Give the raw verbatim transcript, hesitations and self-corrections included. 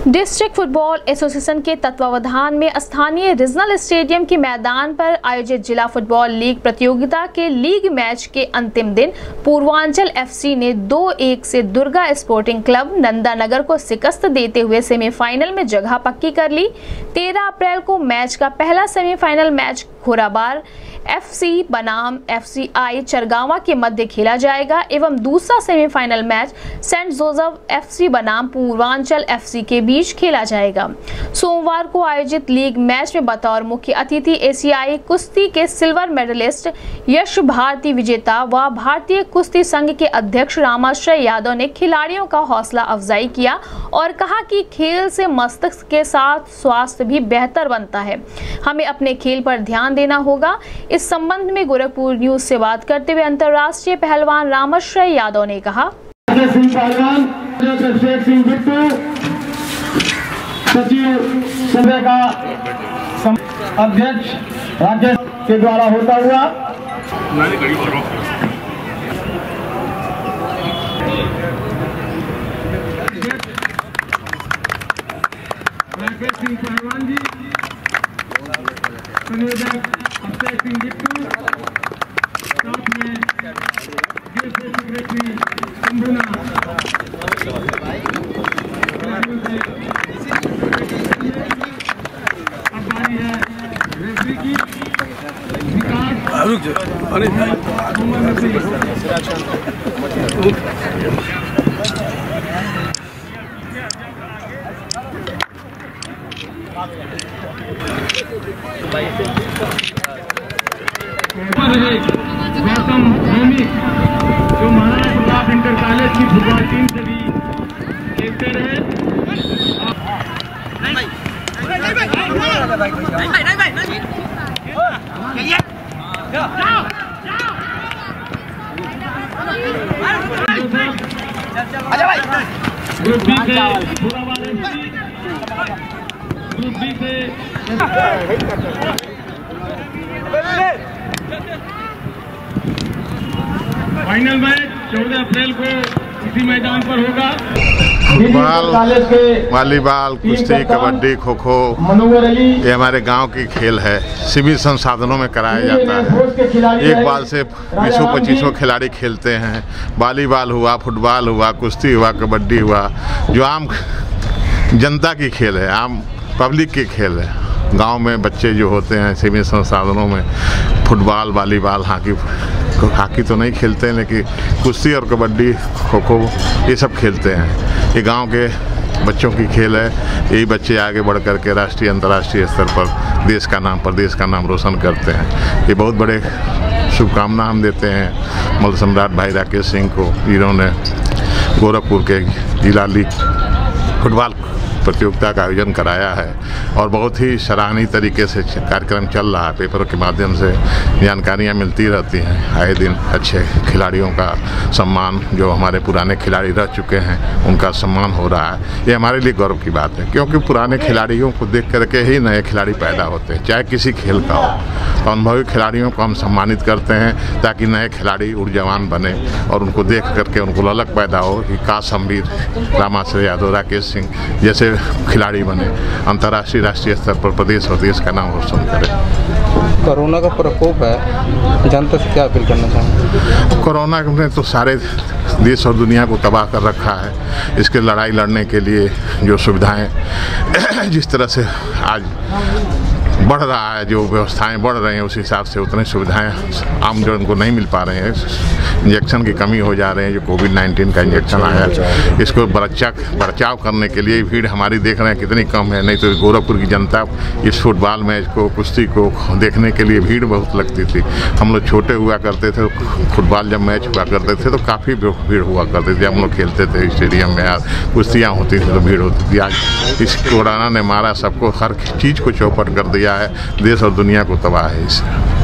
District football association के तत्वावधान में स्थानीय रीजनल स्टेडियम के मैदान पर आयोजित जिला फुटबॉल लीग प्रतियोगिता के लीग मैच के अंतिम दिन पूर्वांचल एफसी ने दो एक से दुर्गा स्पोर्टिंग क्लब नंदानगर को शिकस्त देते हुए सेमीफाइनल में जगह पक्की कर ली। तेरह अप्रैल को मैच का पहला सेमीफाइनल मैच खोराबार एफसी बनाम एफसीआई चरगावा के मध्य खेला जाएगा एवं दूसरा semifinal match Saint Joseph FC बनाम पूर्वांचल एफसी के बीच खेला जाएगा। सोमवार को आयोजित लीग मैच में बतौर मुख्य अतिथि एशियाई कुश्ती के सिल्वर मेडलिस्ट यश भारती विजेता व भारतीय कुश्ती संघ के अध्यक्ष रामाश्रय यादव ने खिलाड़ियों का हौसला अफजाई किया और कहा कि खेल से मस्तिष्क के साथ स्वास्थ्य भी बेहतर बनता है, हमें अपने खेल पर ध्यान देना होगा। इस संबंध में गोरखपुर न्यूज से बात करते हुए अंतर्राष्ट्रीय पहलवान रामाश्रय यादव ने कहा, सचिव का अध्यक्ष राज्य के द्वारा होता हुआ राकेश सिंह पहलवान जी, संयोजक अक्षय सिंह बिट्टू, साथ में सेक्रेटरी शंभुना, अब बारी है रेफरी की गौतम भौमिक जो महाराणा प्रताप इंटर कॉलेज की फुटबॉल टीम से भी खेलते रहे। ग्रुप बी से ग्रुप बी से फाइनल मैच चौदह अप्रैल को इसी मैदान पर होगा। फुटबॉल, वॉलीबॉल, कुश्ती, कबड्डी, खो खो ये हमारे गांव की खेल है। सीमित संसाधनों में कराया जाता है। एक बाल से बीसों पच्चीसों खिलाड़ी खेलते हैं। वॉलीबॉल हुआ, फुटबॉल हुआ, कुश्ती हुआ, कबड्डी हुआ, जो आम जनता की खेल है, आम पब्लिक की खेल है। गांव में बच्चे जो होते हैं सीमित संसाधनों में फुटबॉल, वॉलीबॉल, हॉकी हॉकी तो नहीं खेलते हैं, लेकिन कुश्ती और कबड्डी, खो खो ये सब खेलते हैं। ये गांव के बच्चों की खेल है। यही बच्चे आगे बढ़ कर के राष्ट्रीय अंतर्राष्ट्रीय स्तर पर देश का नाम प्रदेश का नाम रोशन करते हैं। ये बहुत बड़े शुभकामना हम देते हैं मल्ल सम्राट भाई राकेश सिंह को, जिन्होंने गोरखपुर के जिला लीग फुटबॉल प्रतियोगिता का आयोजन कराया है और बहुत ही सराहनीय तरीके से कार्यक्रम चल रहा है। पेपरों के माध्यम से जानकारियां मिलती रहती हैं आए दिन। अच्छे खिलाड़ियों का सम्मान, जो हमारे पुराने खिलाड़ी रह चुके हैं उनका सम्मान हो रहा है। ये हमारे लिए गौरव की बात है, क्योंकि पुराने खिलाड़ियों को देख करके ही नए खिलाड़ी पैदा होते हैं, चाहे किसी खेल का हो। तो अनुभवी खिलाड़ियों को हम सम्मानित करते हैं ताकि नए खिलाड़ी ऊर्जावान बने और उनको देख करके उनको ललक पैदा हो कि काश हम भी रामाश्रय यादव, राकेश सिंह जैसे खिलाड़ी बने, अंतर्राष्ट्रीय राष्ट्रीय स्तर पर प्रदेश और देश का नाम रोशन करें। कोरोना का प्रकोप है, जनता से क्या अपील करना चाहेंगे? कोरोना ने तो सारे देश और दुनिया को तबाह कर रखा है। इसके लड़ाई लड़ने के लिए जो सुविधाएं जिस तरह से आज बढ़ रहा है, जो व्यवस्थाएं बढ़ रही हैं, उस हिसाब से उतनी सुविधाएं आम जो उनको नहीं मिल पा रहे हैं। इंजेक्शन की कमी हो जा रही है। जो कोविड नाइन्टीन का इंजेक्शन आया है, इसको बचाव बचाव करने के लिए भीड़ हमारी देख रहे हैं कितनी कम है। नहीं तो गोरखपुर की जनता इस फुटबॉल मैच को, कुश्ती को देखने के लिए भीड़ बहुत लगती थी। हम लोग छोटे हुआ करते थे, फुटबॉल जब मैच हुआ करते थे तो काफ़ी भीड़ हुआ करती थी। हम लोग खेलते थे स्टेडियम में, यार कुश्तियाँ होती थी तो भीड़ होती थी। आज इस कोरोना ने मारा सबको, हर चीज़ को चौपट कर दिया है। देश और दुनिया को तबाह है इससे।